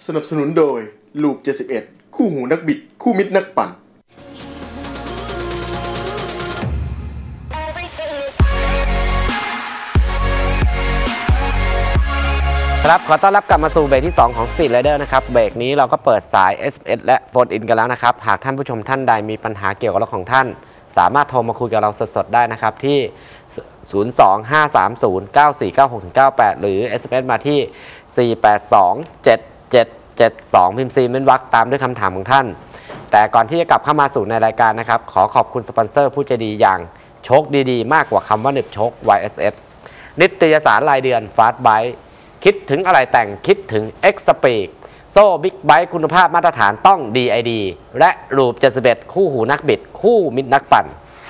สนับสนุนโดยลูป71คู่หูนักบิดคู่มิตรนักปั่นครับขอต้อนรับกลับมาสู่เบรกที่2ของ Speed Rider นะครับเบรกนี้เราก็เปิดสาย SMS และโฟนอินกันแล้วนะครับหากท่านผู้ชมท่านใดมีปัญหาเกี่ยวกับรถของท่านสามารถโทรมาคุยกับเราสดๆได้นะครับที่ 025309496-98 หรือ SMS มาที่ 4827772 พิมพ์ซีเม้นวรรคตามด้วยคำถามของท่านแต่ก่อนที่จะกลับเข้ามาสู่ในรายการนะครับขอขอบคุณสปอนเซอร์ผู้ใจดีอย่างโชคดีๆมากกว่าคำว่าหนึบโชค YSS นิตยสารรายเดือน Fast Bike คิดถึงอะไรแต่งคิดถึง X-Speed โซ่บิ๊กไบค์คุณภาพมาตรฐานต้อง DID และรูป71คู่หูนักบิดคู่มิตรนักปั่น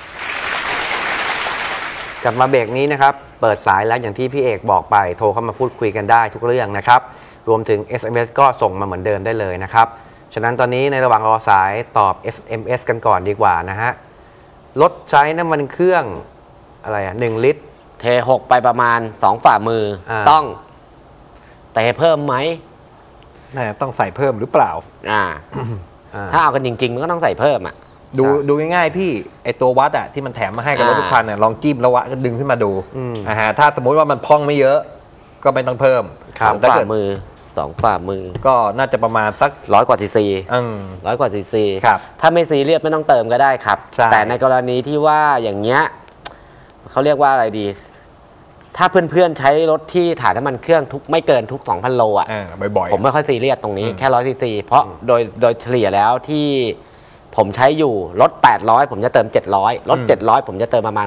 กลับมาเบรกนี้นะครับเปิดสายแล้วอย่างที่พี่เอกบอกไปโทรเข้ามาพูดคุยกันได้ทุกเรื่องนะครับรวมถึง SMS ก็ส่งมาเหมือนเดิมได้เลยนะครับฉะนั้นตอนนี้ในระหว่างรอสายตอบ SMS กันก่อนดีกว่านะฮะรถใช้น้ำมันเครื่องอะไร1 ลิตรเท6ไปประมาณ2ฝ่ามือต้องเตะเพิ่มไหมต้องใส่เพิ่มหรือเปล่าถ้าเอากันจริงๆมันก็ต้องใส่เพิ่มดูง่ายๆพี่ไอตัววัดที่มันแถมมาให้กับรถทุกคันลองจิ้มแล้ววัดก็ดึงขึ้นมาดูถ้าสมมุติว่ามันพองไม่เยอะก็ไม่ต้องเพิ่ม 2ฝ่ามือ2ฝ่ามือก็น่าจะประมาณสัก 100 กว่าซีซี100 กว่าซีซีถ้าไม่ซีเรียสไม่ต้องเติมก็ได้ครับแต่ในกรณีที่ว่าอย่างเงี้ยเขาเรียกว่าอะไรดีถ้าเพื่อนๆใช้รถที่ถ่ายน้ำมันเครื่องทุกไม่เกินทุก 2,000 โลบ่อยๆผมไม่ค่อยซีเรียสตรงนี้แค่100 ซีซีเพราะโดยเฉลี่ยแล้วที่ผมใช้อยู่รถ800ผมจะเติม700รถ700ผมจะเติมประมาณ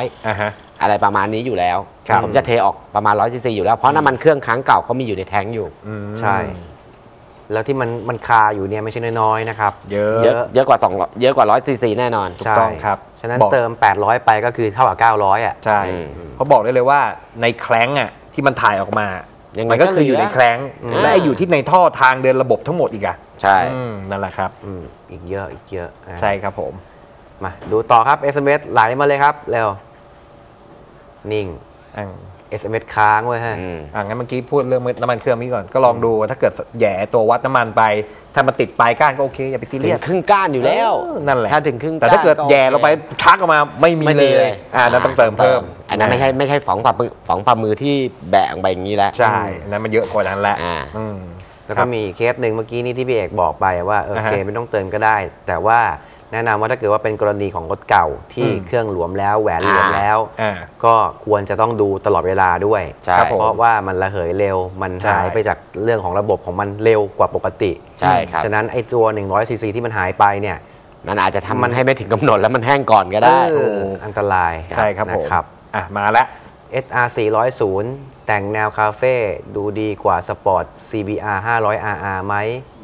600อะไรประมาณนี้อยู่แล้วผมจะเทออกประมาณ100 ซีซีอยู่แล้วเพราะน้ำมันเครื่องครั้งเก่าเขามีอยู่ในแท้งอยู่ใช่แล้วที่มันคาอยู่เนี่ยไม่ใช่น้อยๆนะครับเยอะกว่า100 ซีซีแน่นอนถูกต้องครับฉะนั้นเติม800ไปก็คือเท่ากับ900 ใช่เขาบอกได้เลยว่าในแคล้งที่มันถ่ายออกมามันก็คืออยู่ในแคล้งและอยู่ที่ในท่อทางเดินระบบทั้งหมดอีกใช่นั่นแหละครับอีกเยอะใช่ครับผมมาดูต่อครับ SMS ไหลมาเลยครับเร็วนิ่งSMS ค้างไว้ฮะงั้นเมื่อกี้พูดเรื่องน้ำมันเครื่องนี้ก่อนก็ลองดูถ้าเกิดแย่ตัววัดน้ำมันไปถ้ามันติดปลายก้านก็โอเคอย่าไปซีเรียสครึ่งก้านอยู่แล้วนั่นแหละถ้าถึงครึ่งแต่ถ้าเกิดแย่เราไปชักออกมาไม่มีเลยนั่นต้องเติมเพิ่มอันนั้นไม่ใช่ฝังฝ่ามือที่แบะออกไปอย่างนี้แล้วใช่นั้นมันเยอะกว่านั้นแหละแล้วก็มีเคสหนึ่งเมื่อกี้นี้ที่พี่เอกบอกไปว่าโอเคไม่ต้องเติมก็ได้แต่ว่าแนะนำว่าถ้าเกิดว่าเป็นกรณีของรถเก่าที่เครื่องหลวมแล้วแหวนหลวมแล้วก็ควรจะต้องดูตลอดเวลาด้วยเพราะว่ามันระเหยเร็วมันหายไปจากเรื่องของระบบของมันเร็วกว่าปกติใช่ครับฉะนั้นไอ้ตัว100 ซีซีที่มันหายไปเนี่ยมันอาจจะทำมันให้ไม่ถึงกำหนดแล้วมันแห้งก่อนก็ได้อันตรายใช่ครับผมมาแล้ว SR 400แต่งแนวคาเฟ่ดูดีกว่าสปอร์ต CBR 500 RR ไหม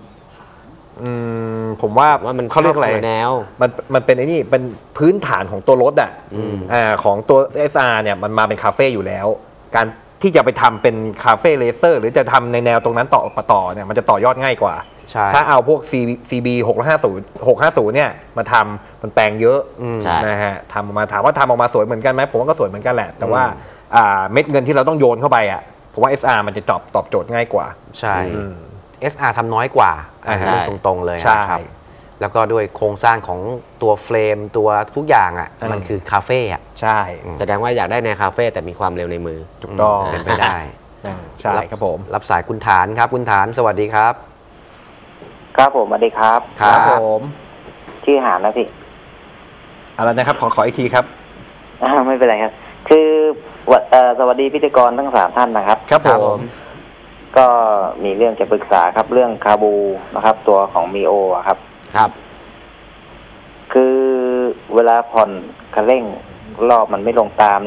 ผมว่ามันเขาเรียกอะไรแนวมันเป็นไอ้นี่เป็นพื้นฐานของตัวรถของตัว SR เนี่ยมันมาเป็นคาเฟ่อยู่แล้วการที่จะไปทำเป็นคาเฟ่เลเซอร์หรือจะทำในแนวตรงนั้นต่อเนี่ยมันจะต่อยอดง่ายกว่าถ้าเอาพวก CB 650เนี่ยมาทำมันแปลงเยอะนะฮะทำมาถามว่าทำออกมาสวยเหมือนกันไหมผมว่าก็สวยเหมือนกันแหละแต่ว่าเม็ดเงินที่เราต้องโยนเข้าไปผมว่า SR มันจะตอบโจทย์ง่ายกว่าใช่SR ทำน้อยกว่าตรงๆเลยนะครับแล้วก็ด้วยโครงสร้างของตัวเฟรมตัวทุกอย่างมันคือคาเฟ่ใช่แสดงว่าอยากได้ในคาเฟ่แต่มีความเร็วในมือถูกต้องเป็นไปได้ใช่ครับผมรับสายคุณฐานครับคุณฐานสวัสดีครับครับผมสวัสดีครับครับผมชื่อหานนะพี่อะไรนะครับขออีกทีครับไม่เป็นไรครับคือสวัสดีพิธีกรทั้ง3 ท่านนะครับครับผมก็มีเรื่องจะปรึกษาครับเรื่องคาบูนะครับตัวของมีโอครับคือเวลาผ่อนคันเร่งรอบมันไม่ลงตาม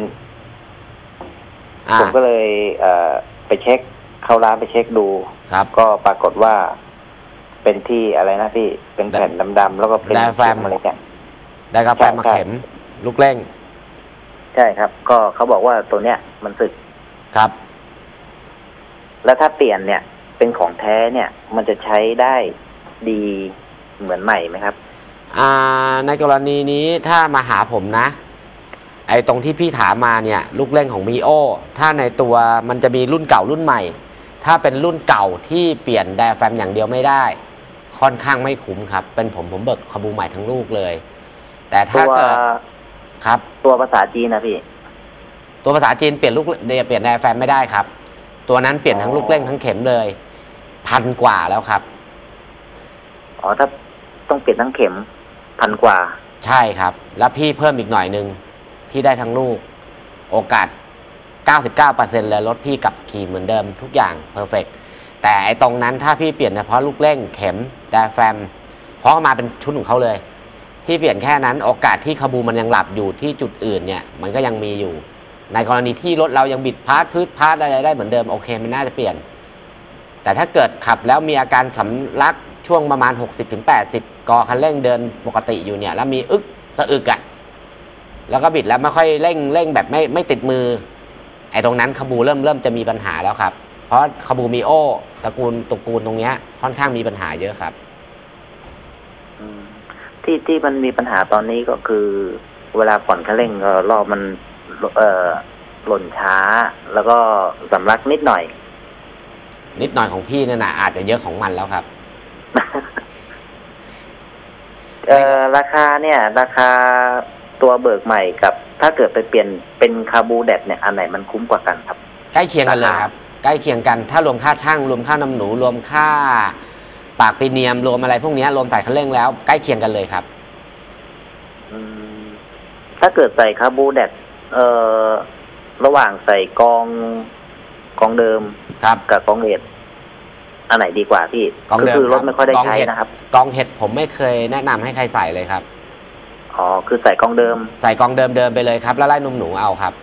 ผมก็เลยไปเช็คเข้าร้านไปเช็คดูก็ปรากฏว่าเป็นที่อะไรนะพี่เป็นแผ่นดำๆแล้วก็เป็นแฟมอะไรกันได้กาแฟมาเข็มลูกเร่งใช่ครับก็เขาบอกว่าตัวเนี้ยมันสึกครับแล้วถ้าเปลี่ยนเนี่ยเป็นของแท้เนี่ยมันจะใช้ได้ดีเหมือนใหม่ไหมครับในกรณีนี้ถ้ามาหาผมนะไอ้ตรงที่พี่ถามมาเนี่ยลูกเล่นของมีโอถ้าในตัวมันจะมีรุ่นเก่ารุ่นใหม่ถ้าเป็นรุ่นเก่าที่เปลี่ยนไดอะแฟรมอย่างเดียวไม่ได้ค่อนข้างไม่คุ้มครับเป็นผมเบิกคาบูใหม่ทั้งลูกเลยแต่ถ้าเกิดครับตัวภาษาจีนนะพี่ตัวภาษาจีนเปลี่ยนลูกเปลี่ยนไดอะแฟรมไม่ได้ครับตัวนั้นเปลี่ยนทั้งลูกเร่งทั้งเข็มเลย1,000 กว่าแล้วครับอ๋อถ้าต้องเปลี่ยนทั้งเข็ม1,000 กว่าใช่ครับแล้วพี่เพิ่มอีกหน่อยนึงพี่ได้ทั้งลูกโอกาส 99% เลยรถพี่กลับขี่เหมือนเดิมทุกอย่างเพอร์เฟกต์แต่ไอ้ตรงนั้นถ้าพี่เปลี่ยนเฉพาะลูกเร่งเข็มไดอะแฟรมเพราะมาเป็นชุดของเขาเลยพี่เปลี่ยนแค่นั้นโอกาสที่คาบูมันยังหลับอยู่ที่จุดอื่นเนี่ยมันก็ยังมีอยู่ในกรณีที่รถเรายังบิดพาร์ทพืชพาร์ทอะไรได้เหมือนเดิมโอเคมันน่าจะเปลี่ยนแต่ถ้าเกิดขับแล้วมีอาการสำลักช่วงประมาณ 60-80 กอคันเร่งเดินปกติอยู่เนี่ยแล้วมีสะอึกอ่ะแล้วก็บิดแล้วไม่ค่อยเร่งแบบไม่ติดมือไอ้ตรงนั้นคาบูเริ่มจะมีปัญหาแล้วครับเพราะคาบูมิโอตระกูลตรงเนี้ยค่อนข้างมีปัญหาเยอะครับที่มันมีปัญหาตอนนี้ก็คือเวลาผ่อนคันเร่งรอบมันหล่นช้าแล้วก็สำลักนิดหน่อยของพี่เนี่ยนะอาจจะเยอะของมันแล้วครับราคาเนี่ยราคาตัวเบิกใหม่กับถ้าเกิดไปเปลี่ยนเป็นคาบูแดดเนี่ยอันไหนมันคุ้มกว่ากันครับใกล้เคียงกันเลยครับใกล้เคียงกันถ้ารวมค่าช่างรวมค่าน้ำหนูรวมค่าปากปีเนียมรวมอะไรพวกนี้รวมใส่คันเร่งแล้วใกล้เคียงกันเลยครับถ้าเกิดใส่คาบูแดดระหว่างใส่กองเดิมกับกองเห็ดอันไหนดีกว่าพี่คือรถไม่ค่อยได้ใช้นะครับกองเห็ดผมไม่เคยแนะนำให้ใครใส่เลยครับอ๋อคือใส่กองเดิมไปเลยครับแล้วไล่นมหนูเอาครับ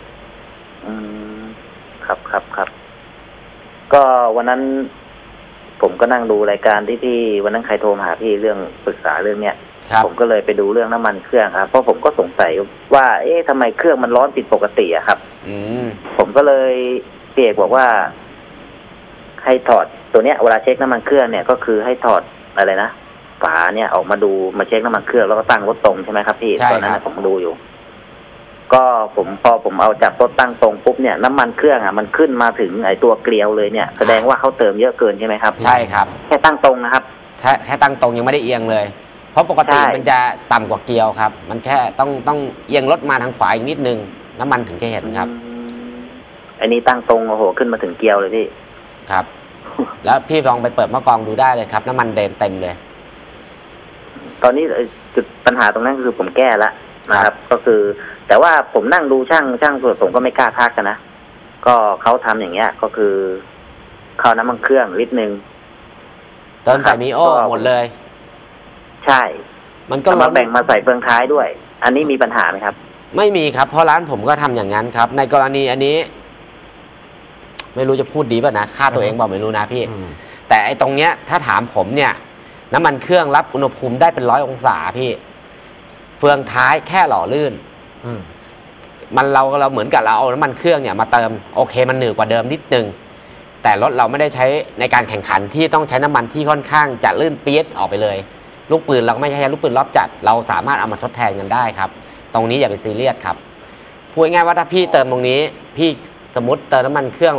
ครับก็วันนั้นผมก็นั่งดูรายการที่พี่วันนั้นใครโทรมาหาพี่เรื่องปรึกษาเรื่องเนี้ยผมก็เลยไปดูเรื่องน้ำมันเครื่องครับเพราะผมก็สงสัยว่าทำไมเครื่องมันร้อนผิดปกติอะครับผมก็เลยพี่เอกบอกว่าให้ถอดตัวเนี้ยเวลาเช็คน้ำมันเครื่องเนี่ยก็คือให้ถอดอะไรนะฝาเนี่ยออกมาดูมาเช็คน้ำมันเครื่องแล้วก็ตั้งรถตรงใช่ไหมครับพี่ตอนนั้นผมดูอยู่ก็พอผมเอาจากรถตั้งตรงปุ๊บเนี่ยน้ำมันเครื่องอ่ะมันขึ้นมาถึงไอตัวเกลียวเลยเนี่ยแสดงว่าเขาเติมเยอะเกินใช่ไหมครับใช่ครับแค่ตั้งตรงนะครับแค่ตั้งตรงยังไม่ได้เอียงเลยเพราะปกติมันจะต่ำกว่าเกลียวครับมันแค่ต้องเอียงรถมาทางขวาอีกนิดนึงน้ำมันถึงจะเห็นครับอันนี้ตั้งตรงโอ้โหขึ้นมาถึงเกลียวเลยพี่ครับแล้วพี่ลองไปเปิดหม้อกรองดูได้เลยครับน้ำมันเต็มเลยตอนนี้จุดปัญหาตรงนั้นคือผมแก้แล้วนะครับก็คือแต่ว่าผมนั่งดูช่างส่วนผมก็ไม่กล้าทักกันนะก็เขาทำอย่างเงี้ยก็คือเข้าน้ำมันเครื่องลิตรนึงเติมใส่มิโอหมดเลยใช่มันก็มาแบ่งมาใส่เฟืองท้ายด้วยอันนี้มีปัญหาไหมครับไม่มีครับเพราะร้านผมก็ทำอย่างนั้นครับในกรณีอันนี้ไม่รู้จะพูดดีป่ะนะค่าตัวเองบอกไม่รู้นะพี่แต่ไอ้ตรงเนี้ยถ้าถามผมเนี่ยน้ำมันเครื่องรับอุณหภูมิได้เป็น100 องศาพี่เฟืองท้ายแค่หล่อลื่นมันเราเหมือนกับเราเอาน้ำมันเครื่องเนี่ยมาเติมโอเคมันหนืดกว่าเดิมนิดนึงแต่รถเราไม่ได้ใช้ในการแข่งขันที่ต้องใช้น้ำมันที่ค่อนข้างจะลื่นเปี๊ยดออกไปเลยลูกปืนเราไม่ใช่ลูกปืนรอบจัดเราสามารถเอามาทดแทนกันได้ครับตรงนี้อย่าไปซีเรียสครับพูดง่ายๆว่าถ้าพี่เติมตรงนี้พี่สมมติเติมน้ำมันเครื่อง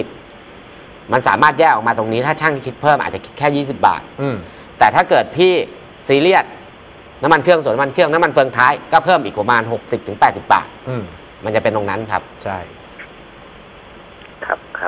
150มันสามารถแยกออกมาตรงนี้ถ้าช่างคิดเพิ่มอาจจะคิดแค่20 บาทแต่ถ้าเกิดพี่ซีเรียสน้ำมันเครื่องส่วนน้ำมันเครื่องน้ำมันเฟืองท้ายก็เพิ่มอีกประมาณ60-80 บาทมันจะเป็นตรงนั้นครับใช่ครับ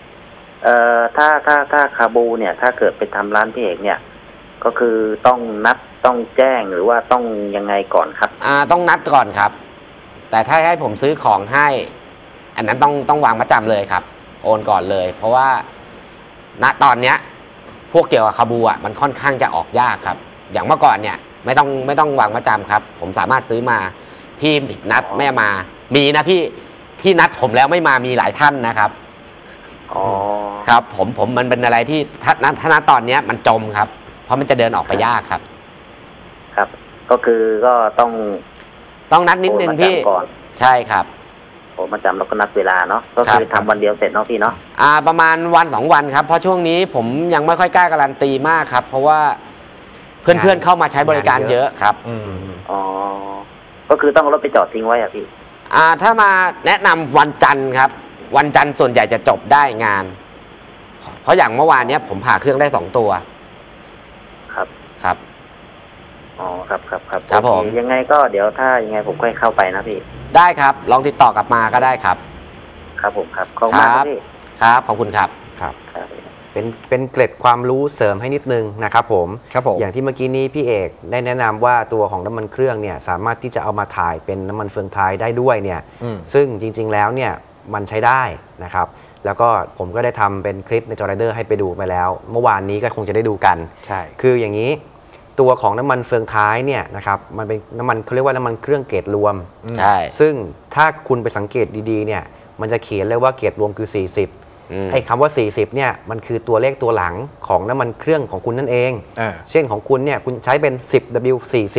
ถ้าคาบูเนี่ยถ้าเกิดไปทำร้านพี่เอกเนี่ยก็คือต้องนัดต้องแจ้งหรือว่าต้องยังไงก่อนครับต้องนัดก่อนครับแต่ถ้าให้ผมซื้อของให้อันนั้นต้องวางมัดจำเลยครับโอนก่อนเลยเพราะว่าณตอนเนี้ยพวกเกี่ยวกับคาบูมันค่อนข้างจะออกยากครับอย่างเมื่อก่อนเนี่ยไม่ต้องวางมัดจำครับผมสามารถซื้อมาพี่นัดไม่มามีนะพี่ที่นัดผมแล้วไม่มามีหลายท่านนะครับครับผมมันเป็นอะไรที่ถ้านัดตอนเนี้ยมันจมครับเพราะมันจะเดินออกไปยากครับครับก็คือก็ต้องนัดนิดนึงพี่ใช่ครับผมมาจำแล้วก็นัดเวลาเนาะก็คือทำวันเดียวเสร็จเนาะพี่เนาะประมาณ1-2 วันครับเพราะช่วงนี้ผมยังไม่ค่อยกล้าการันตีมากครับเพราะว่าเพื่อนเข้ามาใช้บริการเยอะครับอ๋อก็คือต้องรถไปจอดทิ้งไว้อะพี่ถ้ามาแนะนำวันจันทร์ครับวันจันทร์ส่วนใหญ่จะจบได้งานเพราะอย่างเมื่อวานเนี้ยผมผ่าเครื่องได้2 ตัวครับครับอ๋อครับครับครับครับผมยังไงก็เดี๋ยวถ้ายังไงผมค่อยเข้าไปนะพี่ได้ครับลองติดต่อกลับมาก็ได้ครับครับผมครับขอบคุณมากครับพี่ครับขอบคุณครับครับครับเป็นเกร็ดความรู้เสริมให้นิดนึงนะครับผมครับผมอย่างที่เมื่อกี้นี้พี่เอกได้แนะนำว่าตัวของน้ำมันเครื่องเนี่ยสามารถที่จะเอามาถ่ายเป็นน้ำมันเฟืองท้ายได้ด้วยเนี่ย ซึ่งจริงๆแล้วเนี่ยมันใช้ได้นะครับแล้วก็ผมก็ได้ทำเป็นคลิปในจอไรเดอร์ให้ไปดูไปแล้ว เมื่อวานนี้ก็คงจะได้ดูกันใช่คืออย่างนี้ตัวของน้ำมันเฟืองท้ายเนี่ยนะครับมันเป็นน้ำมันเขาเรียกว่าน้ำมันเครื่องเกรดรวมใช่ซึ่งถ้าคุณไปสังเกตดีๆเนี่ยมันจะเขียนเลยว่าเกรดรวมคือ 40ไอ้คำว่า 40เนี่ยมันคือตัวเลขตัวหลังของน้ำมันเครื่องของคุณนั่นเองเช่นของคุณเนี่ยคุณใช้เป็น 10W40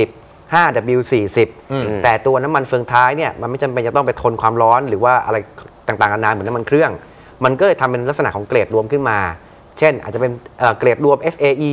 5W40 แต่ตัวน้ำมันเฟืองท้ายเนี่ยมันไม่จำเป็นจะต้องไปทนความร้อนหรือว่าอะไรต่างๆนานาเหมือนน้ำมันเครื่องมันก็เลยทำเป็นลักษณะของเกรดรวมขึ้นมาเช่นอาจจะเป็นเกรดรวม SAE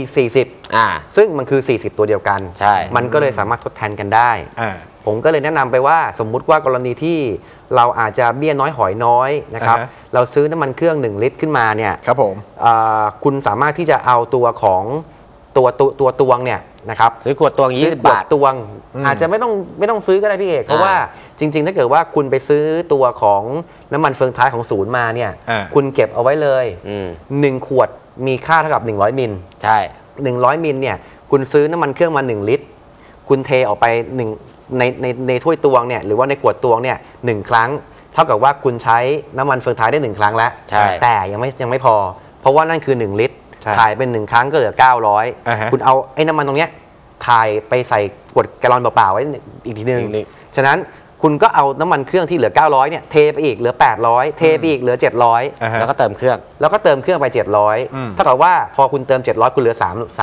40ซึ่งมันคือ40ตัวเดียวกันใช่มันก็เลยสามารถทดแทนกันได้ผมก็เลยแนะนำไปว่าสมมุติว่ากรณีที่เราอาจจะเบี้ยน้อยหอยน้อยนะครับเราซื้อน้ำมันเครื่อง1 ลิตรขึ้นมาเนี่ยครับผมคุณสามารถที่จะเอาตัวของตัวตวงเนี่ยนะครับซื้อขวดตวง20 บาทตวงอาจจะไม่ต้องซื้อก็ได้พี่เอกเพราะว่าจริงๆถ้าเกิดว่าคุณไปซื้อตัวของน้ำมันเฟืองท้ายของศูนย์มาเนี่ยคุณเก็บเอาไว้เลย1 ขวดมีค่าเท่ากับ100 มิลใช่ 100 มิลเนี่ยคุณซื้อน้ำมันเครื่องมา1 ลิตรคุณเทออกไปในถ้วยตวงเนี่ยหรือว่าในขวดตวงเนี่ย1 ครั้งเท่ากับว่าคุณใช้น้ำมันเฟืองท้ายได้1 ครั้งแล้วแต่ยังไม่พอเพราะว่านั่นคือ1 ลิตรถ่ายเป็น1 ครั้งก็เหลือ900คุณเอาไอ้น้ำมันตรงเนี้ยถ่ายไปใส่ขวดแกลลอนเปล่าๆไว้อีกทีนึงฉะนั้นคุณก็เอาน้ำมันเครื่องที่เหลือ900เนี่ยเทไปอีกเหลือ800เทไปอีกเหลือ700 แล้วก็เติมเครื่องไป700เท่ากับว่าพอคุณเติม700คุณเหลือ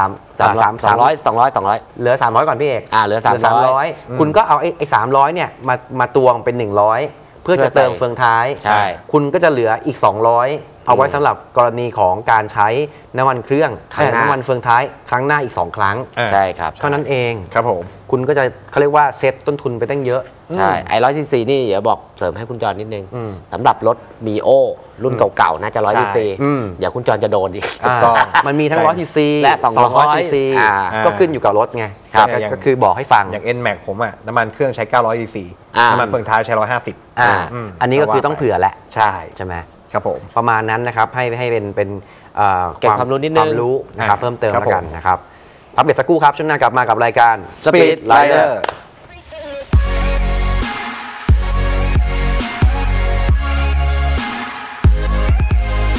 200เหลือ300ก่อนพี่เอกเหลือ 300คุณก็เอาไอ้300เนี่ยมาตวงเป็น100เพื่อจะเติมเฟืองท้ายคุณก็จะเหลืออีก200เอาไว้สำหรับกรณีของการใช้น้ำมันเครื่องน้ำมันเฟืองท้ายครั้งหน้าอีก2 ครั้งใช่ครับเท่านั้นเองครับผมคุณก็จะเขาเรียกว่าเซฟต้นทุนไปตั้งเยอะใช่ไอ้100ccนี่เดี๋ยวบอกเสริมให้คุณจรนิดนึงสำหรับรถมีโอรุ่นเก่าๆน่าจะ100ccเดี๋ยวคุณจรจะโดนอีกมันมีทั้ง100cc และ200cc ก็ขึ้นอยู่กับรถไงก็คือบอกให้ฟังอย่าง NMAX ผมอะน้ำมันเครื่องใช้ 900cc น้ำมันเฟืองท้ายใช้150 อันนี้ก็คือต้องเผื่อแหละใช่ไหมครับผมประมาณนั้นนะครับให้เป็นความรู้นิดนึงความรู้นะครับเพิ่มเติมแล้วกันนะครับพักเบรกสักครู่ครับช่วงหน้ากลับมากับรายการ Speed Rider